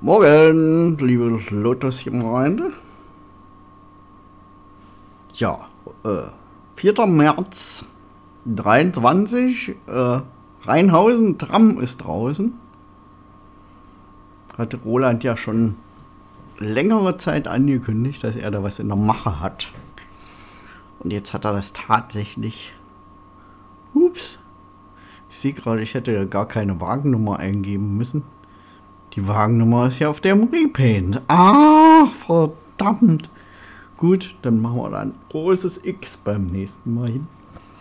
Morgen, liebe Lotus-Gemeinde. Ja, 4. März 23, Rheinhausen, Tram ist draußen. Hatte Roland ja schon längere Zeit angekündigt, dass er da was in der Mache hat. Und jetzt hat er das tatsächlich. Ups. Ich sehe gerade, ich hätte ja gar keine Wagennummer eingeben müssen. Die Wagennummer ist ja auf dem Repaint. Ah, verdammt. Gut, dann machen wir da ein großes X beim nächsten Mal hin.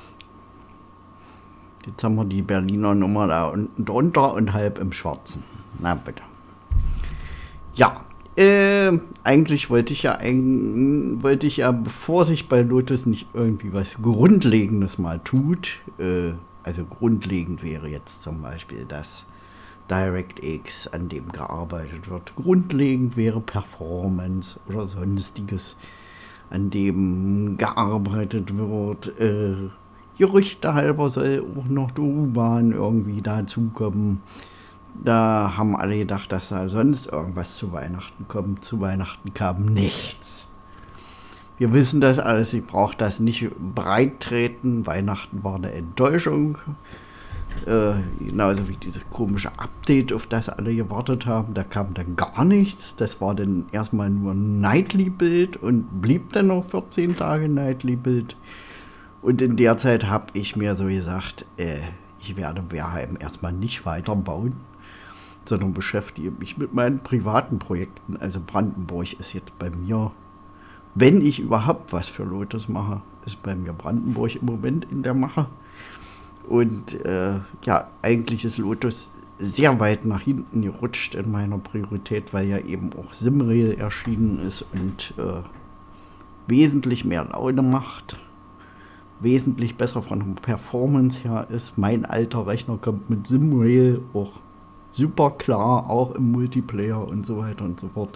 Jetzt haben wir die Berliner Nummer da unten drunter und halb im Schwarzen. Na bitte. Ja, eigentlich wollte ich ja, bevor sich bei Lotus nicht irgendwie was Grundlegendes mal tut, also grundlegend wäre jetzt zum Beispiel das DirectX, an dem gearbeitet wird. Grundlegend wäre Performance oder sonstiges, an dem gearbeitet wird. Gerüchte halber soll auch noch die U-Bahn irgendwie dazukommen. Da haben alle gedacht, dass da sonst irgendwas zu Weihnachten kommt. Zu Weihnachten kam nichts. Wir wissen das alles, ich brauche das nicht breit treten. Weihnachten war eine Enttäuschung. Genauso wie dieses komische Update, auf das alle gewartet haben. Da kam dann gar nichts. Das war dann erstmal nur ein Nightly-Bild und blieb dann noch 14 Tage Nightly-Bild. Und in der Zeit habe ich mir so gesagt, ich werde Wehrheim erstmal nicht weiterbauen, sondern beschäftige mich mit meinen privaten Projekten. Also Brandenburg ist jetzt bei mir, wenn ich überhaupt was für Lotus mache, ist bei mir Brandenburg im Moment in der Mache. Und ja, eigentlich ist Lotus sehr weit nach hinten gerutscht in meiner Priorität, weil ja eben auch Simrail erschienen ist und wesentlich mehr Laune macht, wesentlich besser von der Performance her ist. Mein alter Rechner kommt mit Simrail auch super klar, auch im Multiplayer und so weiter und so fort.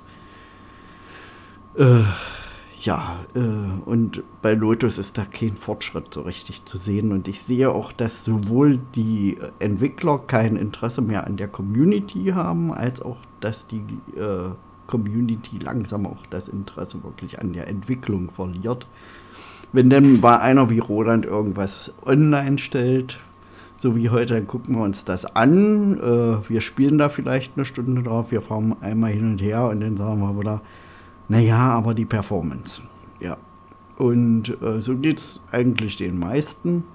Und bei Lotus ist da kein Fortschritt so richtig zu sehen. Und ich sehe auch, dass sowohl die Entwickler kein Interesse mehr an der Community haben, als auch, dass die Community langsam auch das Interesse wirklich an der Entwicklung verliert. Wenn dann bei einer wie Roland irgendwas online stellt, so wie heute, dann gucken wir uns das an. Wir spielen da vielleicht eine Stunde drauf, wir fahren einmal hin und her und dann sagen wir wieder, naja, aber die Performance. Ja. Und so geht es eigentlich den meisten.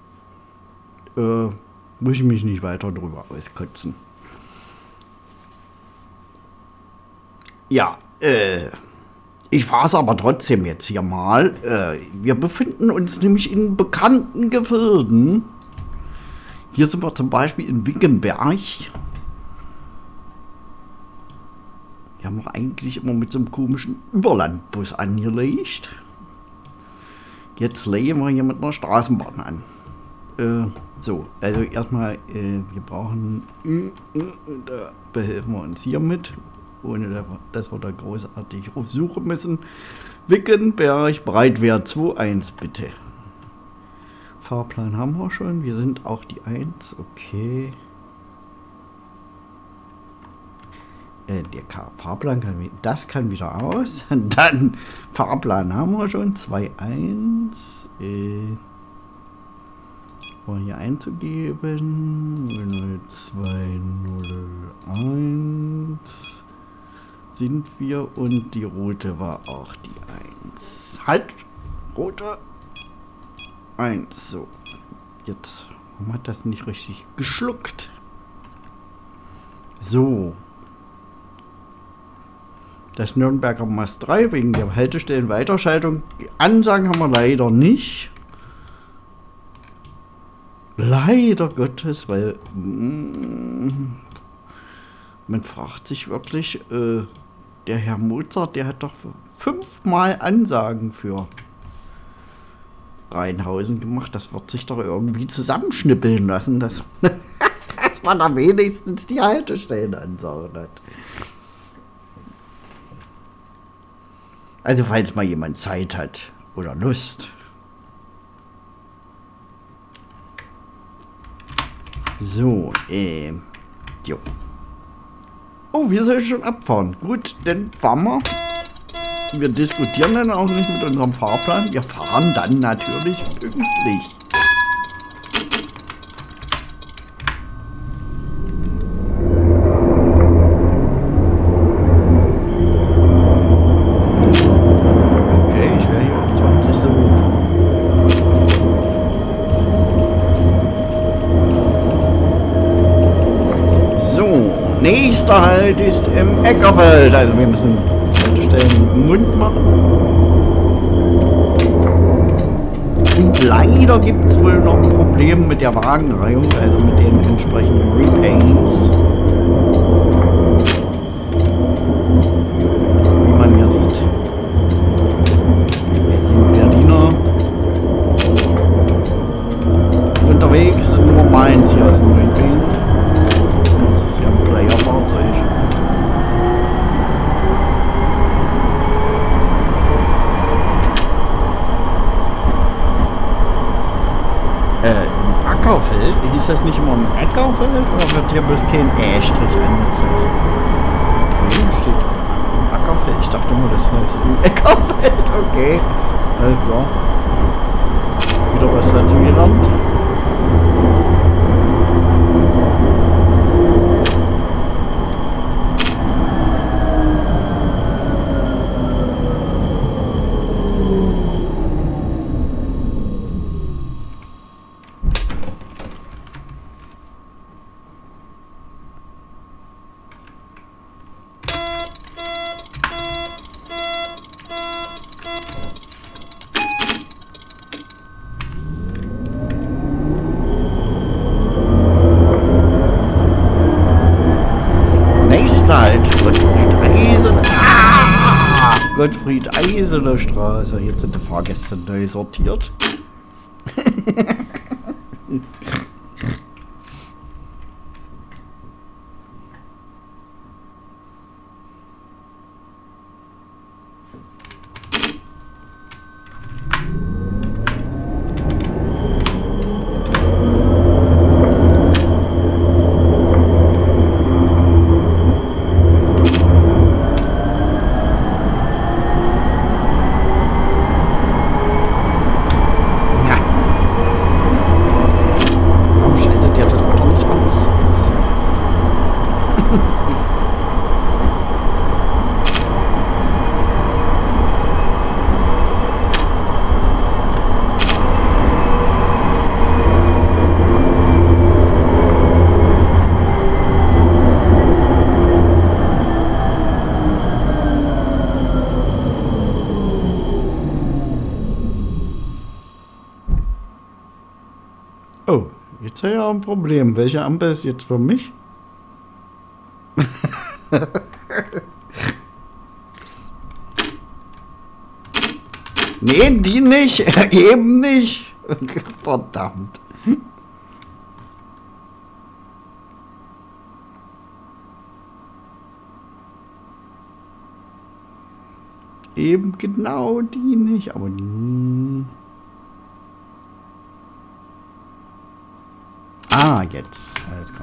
Muss ich mich nicht weiter drüber auskotzen. Ja, ich fahre es aber trotzdem jetzt hier mal. Wir befinden uns nämlich in bekannten Gefilden. Hier sind wir zum Beispiel in Wickenberg. Die haben wir eigentlich immer mit so einem komischen Überlandbus angelegt. Jetzt legen wir hier mit einer Straßenbahn an. So, also erstmal, wir brauchen, da behelfen wir uns hier mit, ohne dass wir da großartig suchen müssen. Wickenberg, Breitwert 2.1 bitte. Fahrplan haben wir schon, wir sind auch die 1, okay. Der Fahrplan kann wieder aus. Dann Fahrplan haben wir schon. 2.1. War hier einzugeben. 0201 sind wir und die Route war auch die 1. Halt! Route 1. So. Jetzt warum hat das nicht richtig geschluckt. So. Das Nürnberger Mast 3 wegen der Haltestellen-Weiterschaltung. Die Ansagen haben wir leider nicht. Leider Gottes, weil man fragt sich wirklich, der Herr Mozart, der hat doch 5-mal Ansagen für Rheinhausen gemacht. Das wird sich doch irgendwie zusammenschnippeln lassen, dass man da wenigstens die Haltestellen-Ansagen hat. Also falls mal jemand Zeit hat oder Lust. So, jo. Oh, wir sollen schon abfahren. Gut, dann fahren wir. Wir diskutieren dann auch nicht mit unserem Fahrplan. Wir fahren dann natürlich pünktlich. Okay, ich werde hier auf 20 so fahren. So, nächster Halt ist im Eckerfeld. Also wir müssen den Mund machen. Und leider gibt es wohl noch ein Problem mit der Wagenreihung, also mit den entsprechenden Repaints. Wie man hier sieht. Es sind Berliner unterwegs und nur meins hier ist ein Repaint. Das ist ja ein Player-Fahrzeug. Im Ackerfeld? Hieß das nicht immer im Eckerfeld oder wird hier bloß kein E-Strich angezeigt? Nee, steht im Ackerfeld. Ich dachte immer, das heißt im Eckerfeld. Okay, alles klar. Wieder was dazu gelernt. Halt, Gottfried Eisen. Ah! Gottfried Eisener Straße. Jetzt sind die Fahrgäste neu sortiert. Oh, jetzt habe ich ja ein Problem. Welche Ampel ist jetzt für mich? Nee, die nicht. Eben nicht. Verdammt. Eben genau die nicht, aber die... Ah, jetzt. Alles klar.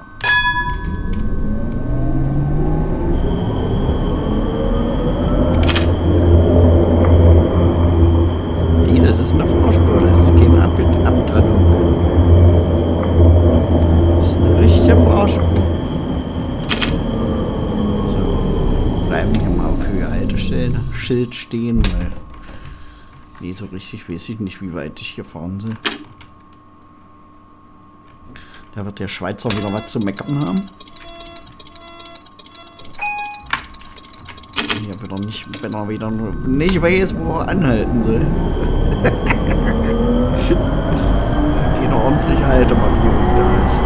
Die, das ist eine Fahrspur, das ist keine Abtrennung. Das ist eine richtige Fahrspur. So. Bleiben hier mal auf Höhe Haltestellen-Schild stehen, weil... Nee, so richtig weiß ich nicht, wie weit ich gefahren bin. Da wird der Schweizer wieder was zu meckern haben. Hier wieder nicht, wenn er wieder nicht weiß, wo er anhalten soll. Keine ordentliche Haltemarkierung da ist.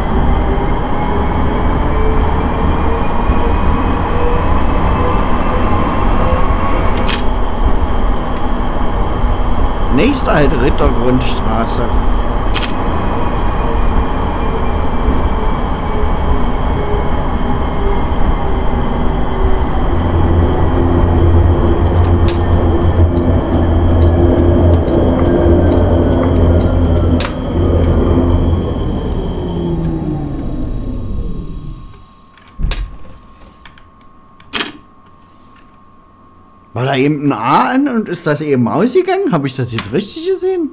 Nächster Halt Rittergrundstraße. War da eben ein A an und ist das eben ausgegangen? Habe ich das jetzt richtig gesehen?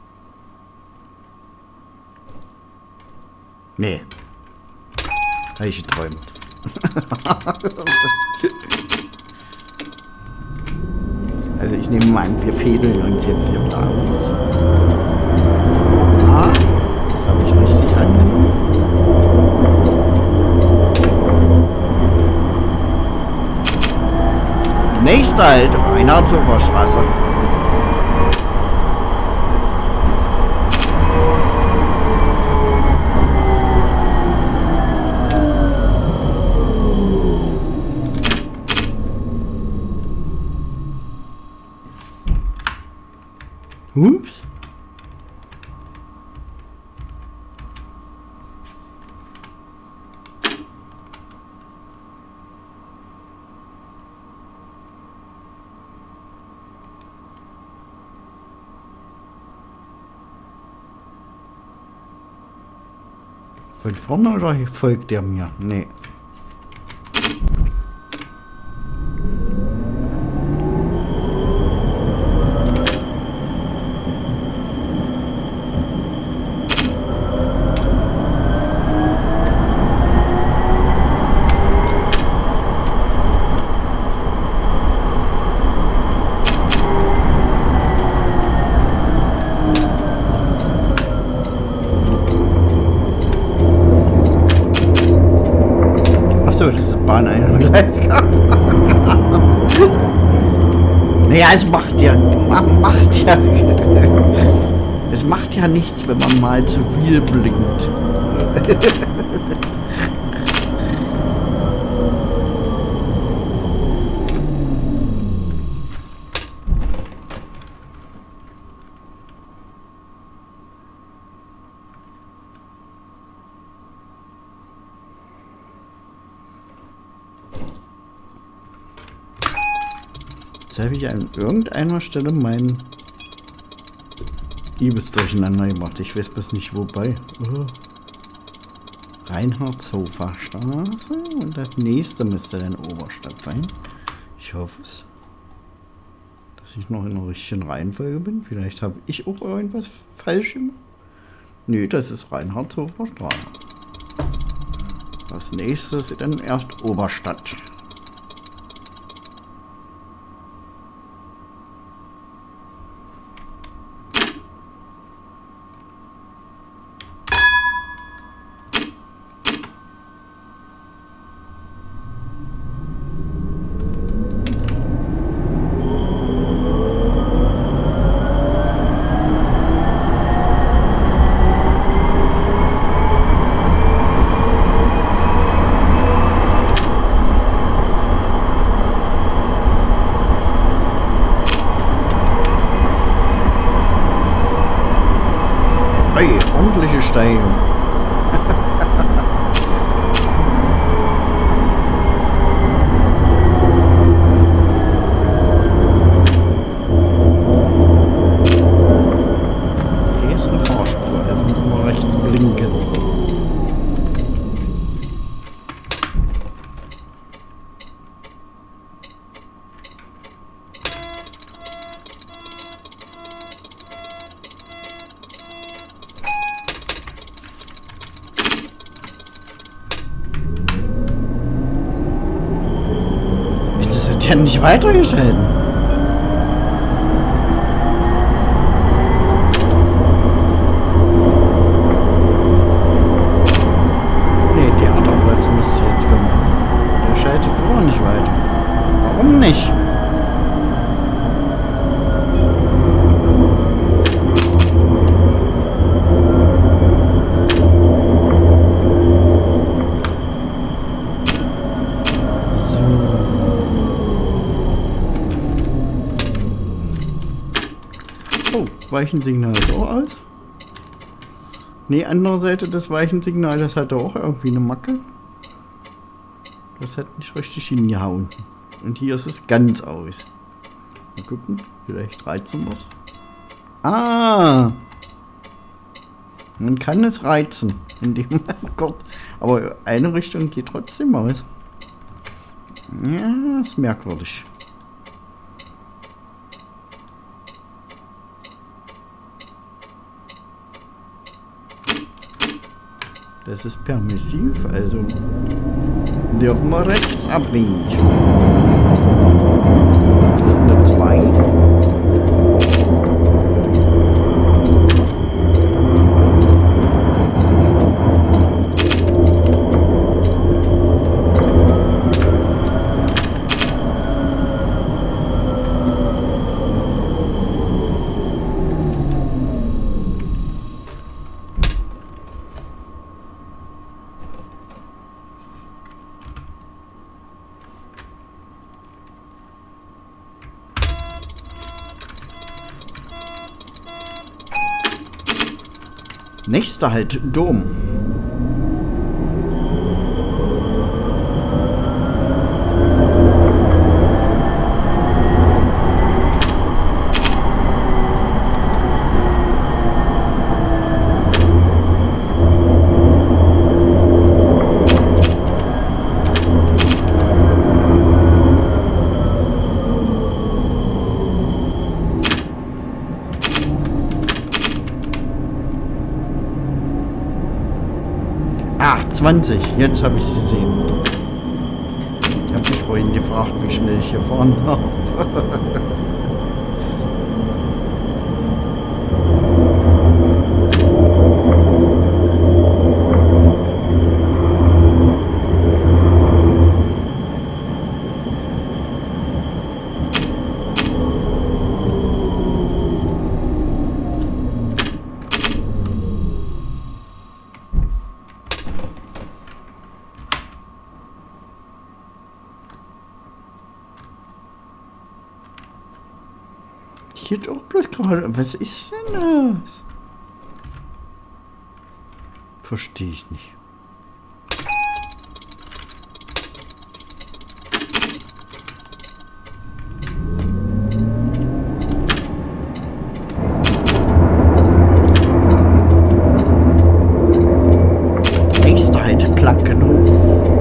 Nee. Habe ich geträumt. Also ich nehme mal an, wir fädeln uns jetzt hier da aus. Ah, das habe ich richtig angenommen. Nächster Halt, Reinhardshofer Straße. Ups. Von vorne oder folgt der mir? Nee. Achso, das ist Bahneingleis. Naja, es macht ja es macht ja nichts, wenn man mal zu viel blinkt. Jetzt habe ich an irgendeiner Stelle mein Liebes durcheinander gemacht. Ich weiß bloß nicht wobei. Reinhardshofer Straße und das nächste müsste dann Oberstadt sein. Ich hoffe es. Dass ich noch in der richtigen Reihenfolge bin. Vielleicht habe ich auch irgendwas falsch gemacht. Nö, das ist Reinhardshofer Straße. Das nächste ist dann erst Oberstadt. Ordentliche Steigung. Hier ist eine Fahrspur, da müssen wir rechts blinken. Ich kann nicht weitergeschalten. Nee, die andere Seite müsste jetzt kommen. Der schaltet wohl nicht weiter. Warum nicht? Weichensignal ist auch aus. Ne, andere Seite des Weichensignals, das hatte auch irgendwie eine Macke. Das hat nicht richtig hingehauen. Und hier ist es ganz aus. Mal gucken, vielleicht reizen wir es. Ah! Man kann es reizen, indem man kurz. Aber eine Richtung geht trotzdem aus. Ja, ist merkwürdig. Das ist permissiv, also dürfen wir rechts abbiegen. Das ist eine 2. Nächster Halt, Dom. Ah, 20. Jetzt habe ich sie gesehen. Ich habe mich vorhin gefragt, wie schnell ich hier fahren darf. Hier doch bloß gerade. Was ist denn das? Verstehe ich nicht. Nächster Halt, Plankenhof.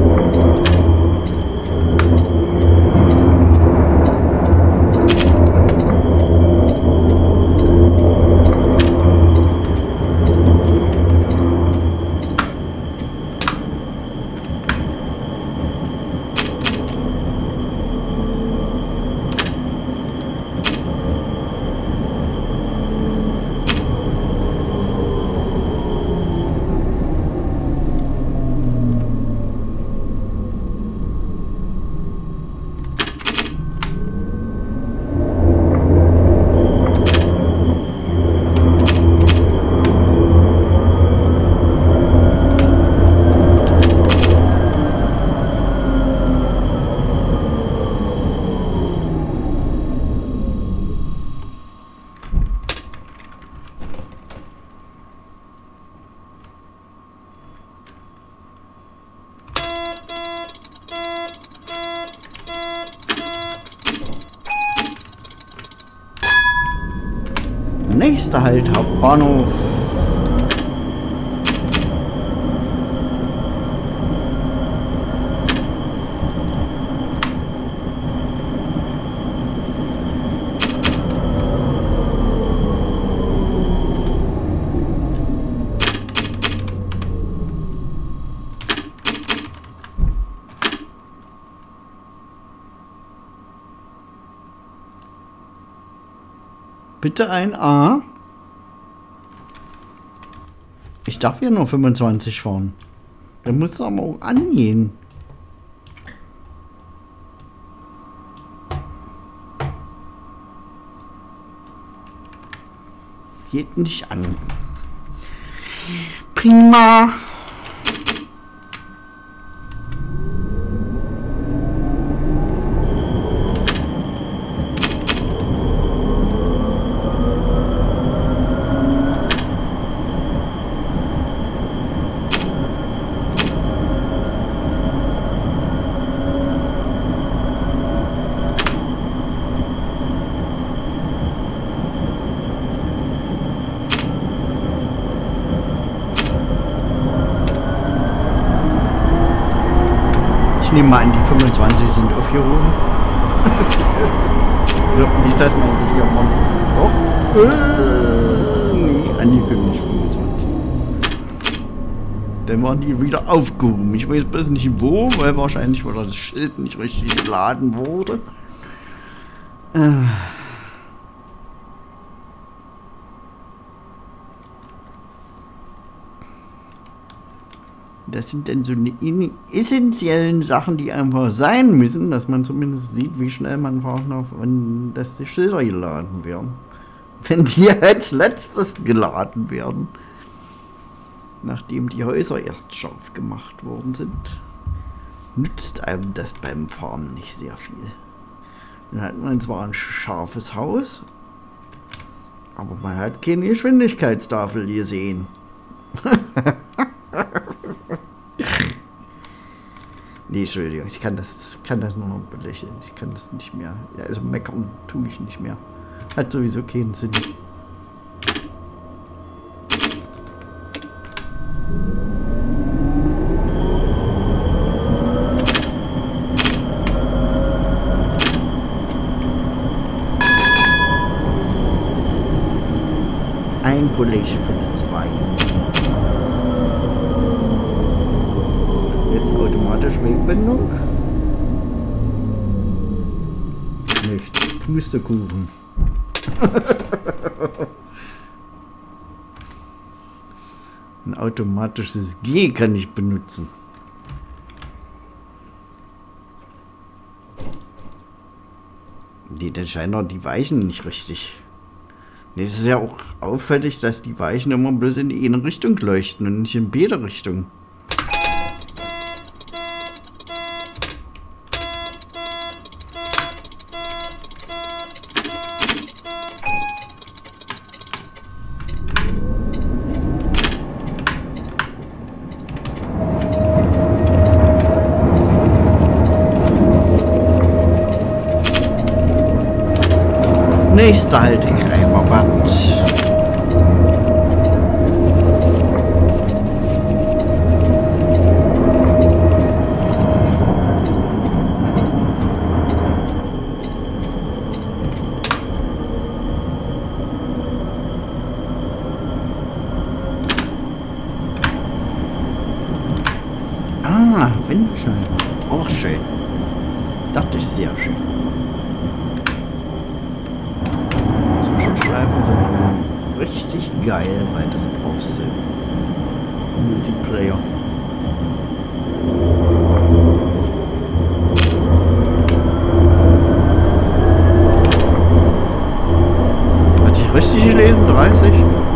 Nächster Halt, Hauptbahnhof. Bitte ein A. Ich darf ja nur 25 fahren. Da muss es aber auch angehen. Geht nicht an. Prima. Ich nehme mal an, die 25 sind aufgehoben. Nicht, dass man hier mal doch. Nee, angekündigt 25. Dann waren die wieder aufgehoben. Ich weiß bloß nicht wo, weil wahrscheinlich wieder das Schild nicht richtig geladen wurde. Das sind dann so die essentiellen Sachen, die einfach sein müssen, dass man zumindest sieht, wie schnell man braucht noch, wenn das die Schilder geladen werden. Wenn die als letztes geladen werden, nachdem die Häuser erst scharf gemacht worden sind, nützt einem das beim Fahren nicht sehr viel. Dann hat man zwar ein scharfes Haus, aber man hat keine Geschwindigkeitstafel gesehen. Nee, Entschuldigung, ich kann das nur noch belächeln. Ich kann das nicht mehr. Ja, also meckern tue ich nicht mehr. Hat sowieso keinen Sinn. Ein Kollege für die zwei. Jetzt automatisch Wegbindung. Nicht. Pustekuchen. Ein automatisches G kann ich benutzen. Nee, dann scheinen doch die Weichen nicht richtig. Nee, es ist ja auch auffällig, dass die Weichen immer bloß in die eine Richtung leuchten und nicht in beide Richtungen. Nächster Halt, Krämerband. Ah, Windscheiben. Auch schön. Das ist sehr schön. Zwischenschleifen sind richtig geil, weil das brauchst du im Multiplayer. Hatte ich richtig gelesen? 30?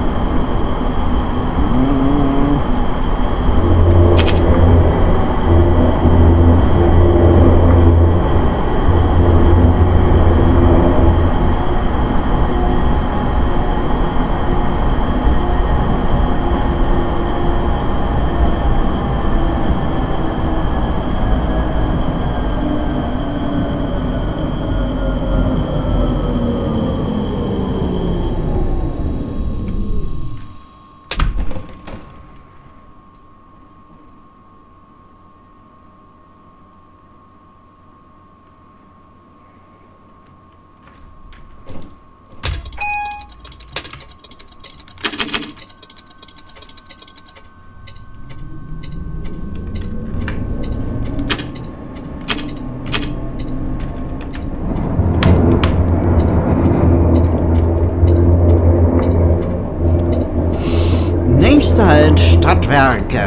Nächster Halt, Stadtwerke.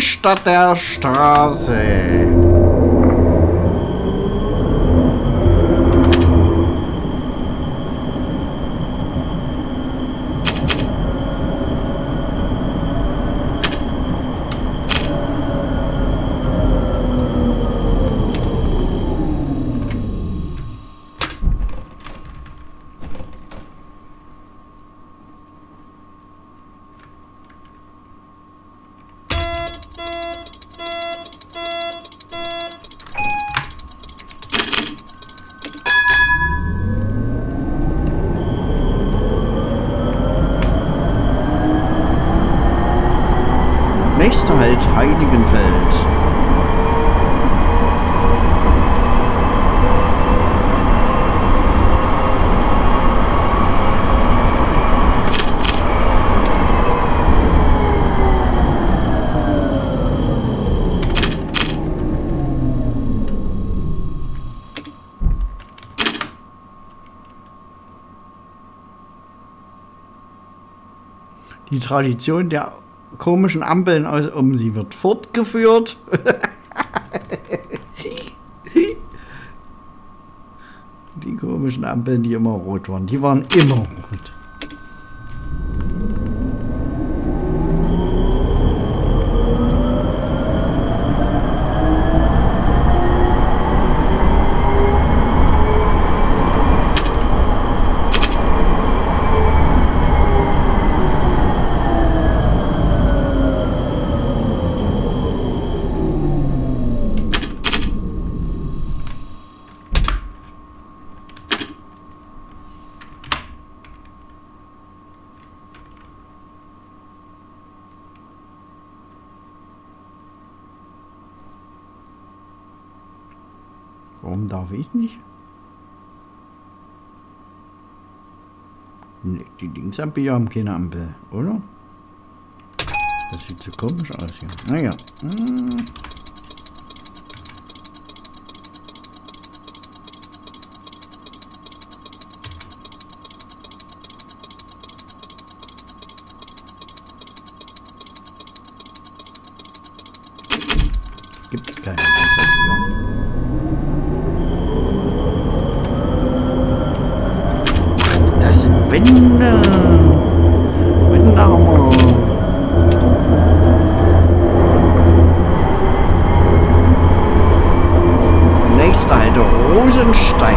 Stadt der Straße. Nächster Halt Heiligenfeld. Die Tradition der komischen Ampeln sie wird fortgeführt. Die komischen Ampeln, die immer rot waren, die waren immer rot. Warum darf ich nicht? Nee, die Linksampel haben keine Ampel, oder? Das sieht so komisch aus hier. Naja. Gibt es keine Ampel. Wände haben wir. Nächster Halt Rosenstein.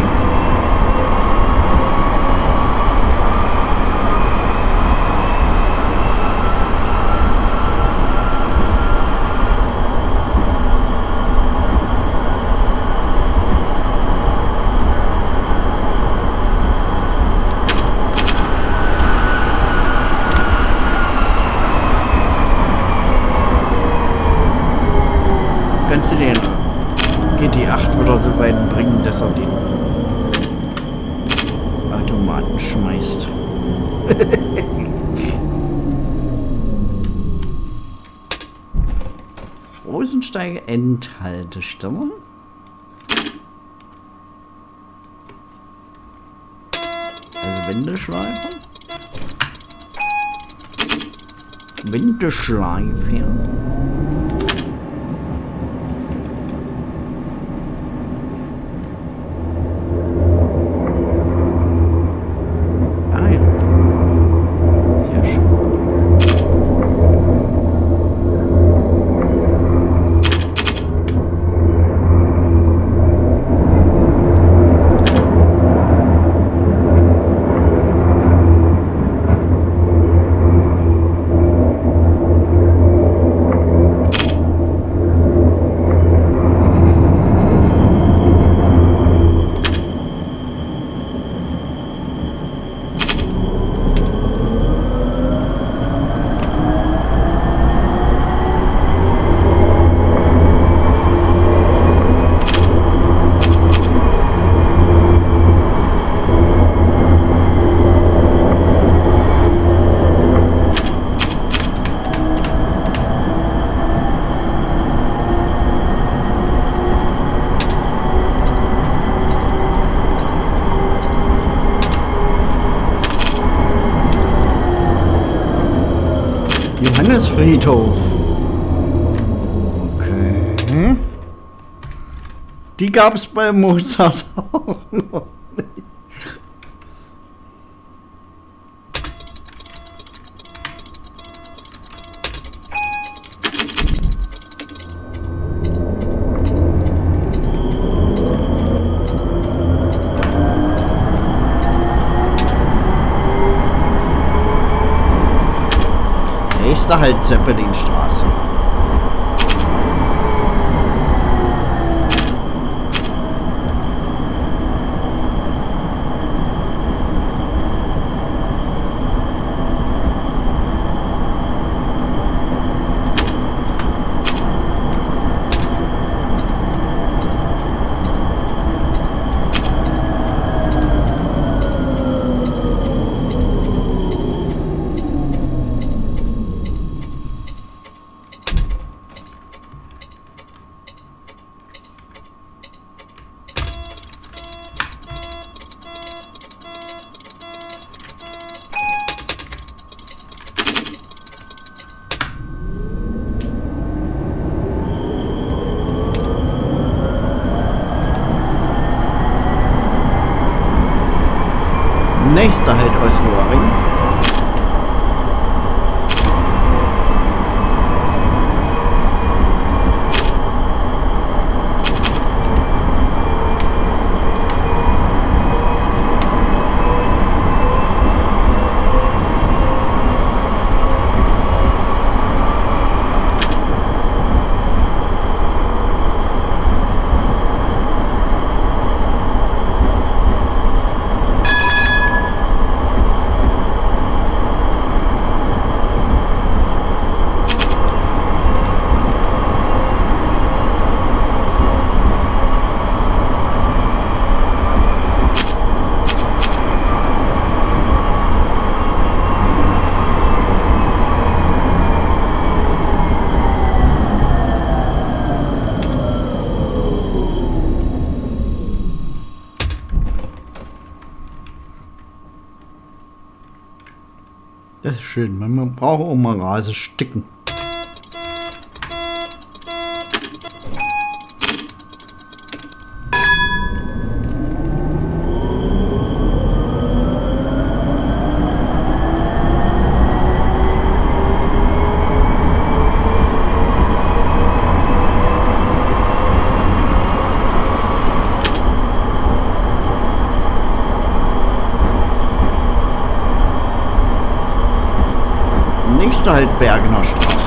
Kannst du den GT8 oder so weit bringen, dass er den Automaten schmeißt? Rosensteige Endhaltestelle. Also Wendeschleife. Wendeschleife. Johannesfriedhof. Die gab es bei Mozart auch noch nicht. Nächster Halt Zeppelinstraße. Nächster Halt Osloring. Das ist schön, man braucht auch mal Rase sticken. Nächster Halt Bergener Straße.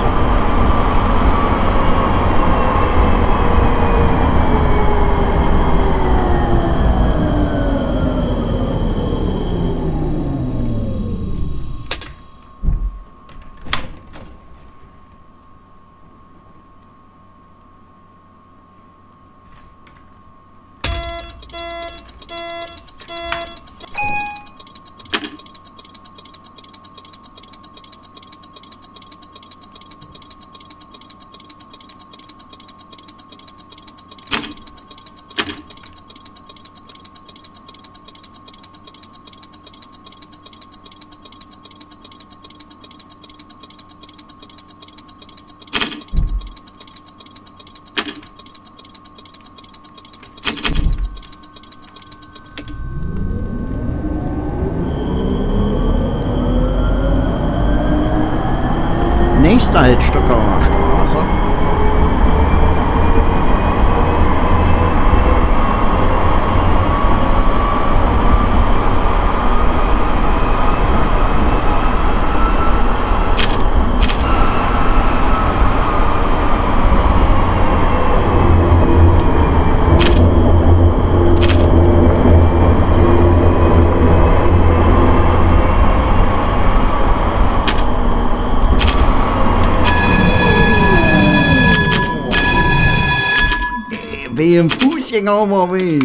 Nächster Halt Stockauer Straße. Wie im Fußgängerüberweg.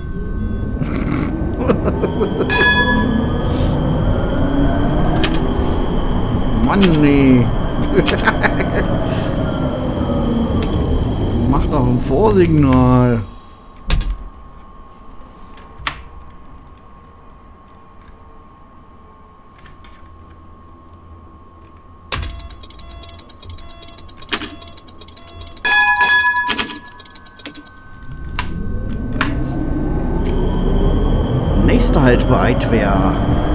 Mann, nee. Mach doch ein Vorsignal. halt bereit wäre.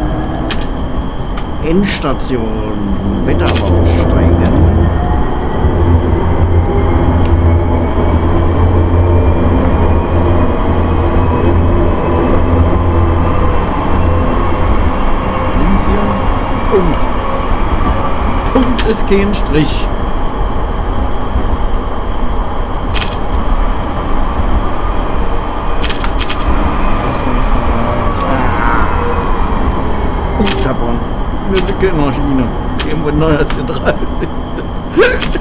Endstation. Bitte aber besteigen. Punkt. Punkt ist kein Strich. Punkttabon. Eine dicke Maschine. Kein Wunder, dass wir 30 sind.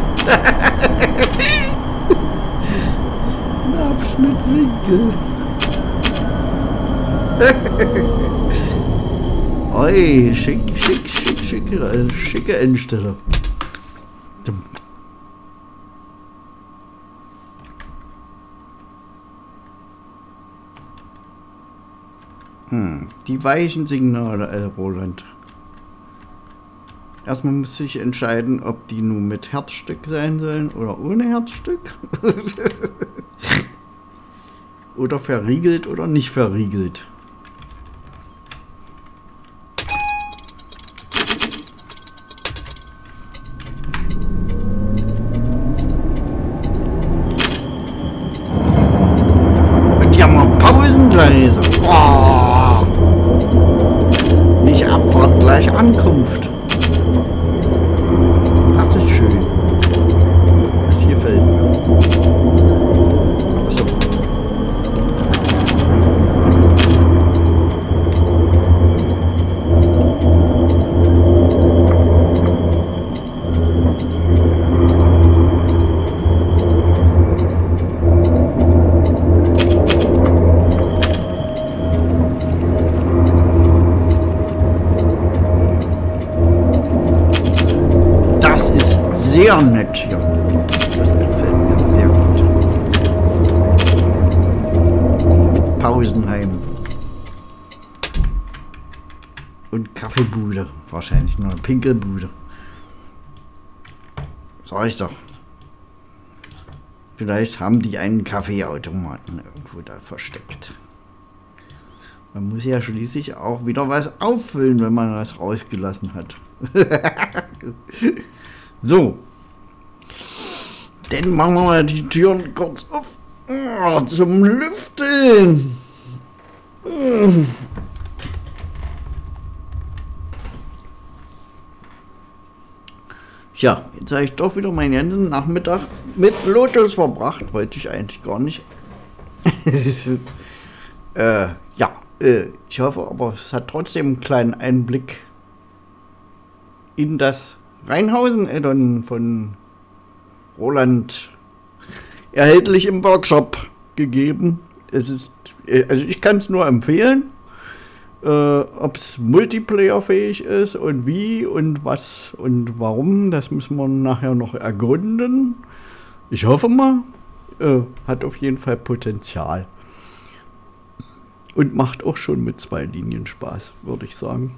Ein Abschnittswinkel. Oi, schicke Endstelle. Die weichen Signale, Roland. Erstmal muss ich entscheiden, ob die nur mit Herzstück sein sollen oder ohne Herzstück. Oder verriegelt oder nicht verriegelt. Pausengleise. Oh. Nicht Abfahrt, gleich Ankunft. Das ist schön. Das hier fällt mir. Achso. Sehr nett hier. Das gefällt mir sehr gut. Pausenheim. Und Kaffeebude. Wahrscheinlich nur eine Pinkelbude. Sag ich doch. Vielleicht haben die einen Kaffeeautomaten irgendwo da versteckt. Man muss ja schließlich auch wieder was auffüllen, wenn man was rausgelassen hat. So. Dann machen wir mal die Türen kurz auf. Oh, zum Lüften. Tja, jetzt habe ich doch wieder meinen ganzen Nachmittag mit Lotus verbracht. Wollte ich eigentlich gar nicht. Ich hoffe, aber es hat trotzdem einen kleinen Einblick in das Rheinhausen-Addon von Roland erhältlich im Workshop gegeben. Es ist, also ich kann es nur empfehlen. Ob es multiplayerfähig ist und wie und was und warum, das müssen wir nachher noch ergründen. Ich hoffe mal, hat auf jeden Fall Potenzial. Und macht auch schon mit 2 Linien Spaß, würde ich sagen.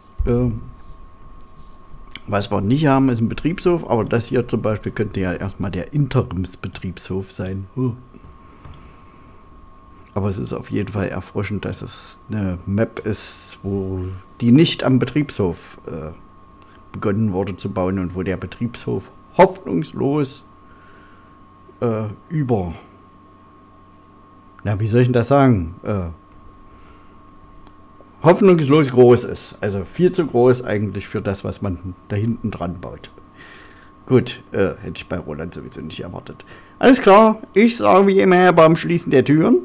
Was wir nicht haben, ist ein Betriebshof, aber das hier zum Beispiel könnte ja erstmal der Interimsbetriebshof sein. Aber es ist auf jeden Fall erfrischend, dass es eine Map ist, wo die nicht am Betriebshof begonnen wurde zu bauen und wo der Betriebshof hoffnungslos wie soll ich denn das sagen? Hoffnungslos groß ist. Also viel zu groß eigentlich für das, was man da hinten dran baut. Gut, hätte ich bei Roland sowieso nicht erwartet. Alles klar, ich sage wie immer beim Schließen der Türen.